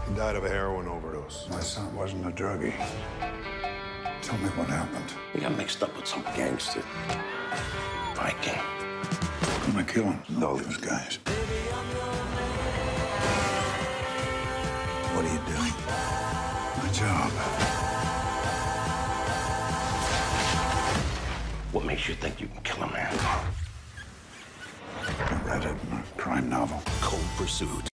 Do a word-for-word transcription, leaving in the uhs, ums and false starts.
He died of a heroin overdose. My son wasn't a druggie. Tell me what happened. He got mixed up with some gangster. Viking. I'm gonna kill him and all those guys. What are you doing? My job. What makes you think you can kill a man? I read it in a crime novel. Cold Pursuit.